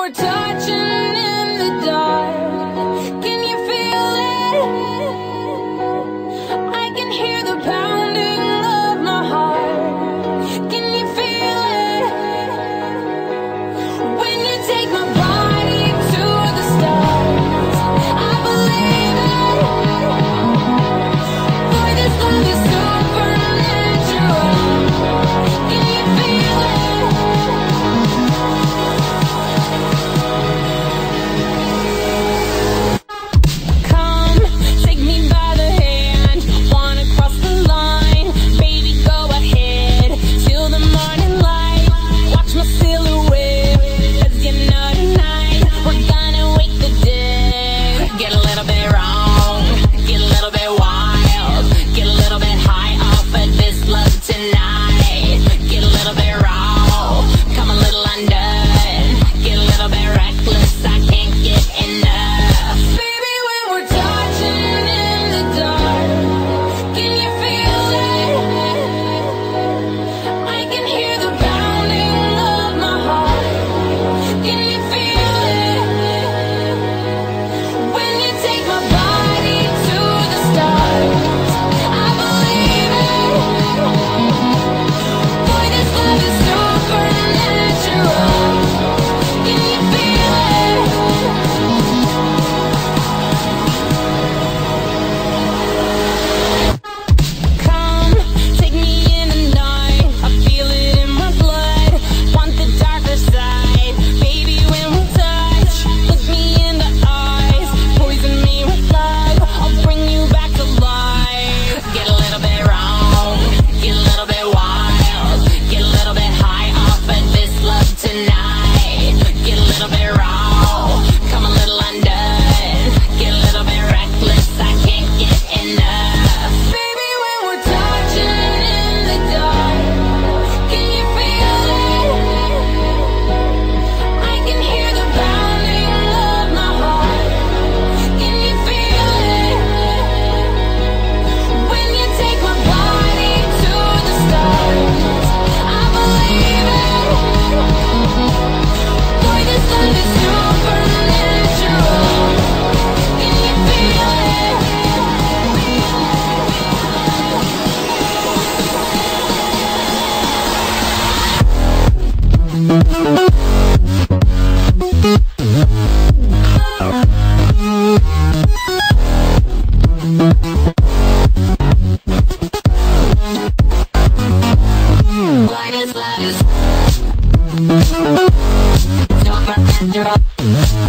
we're touching in the dark. Can you feel it? I can hear the pounding of my heart. Can you feel it? When you take my body to the stars, I believe it. For this love is supernatural. Can you feel it? Love is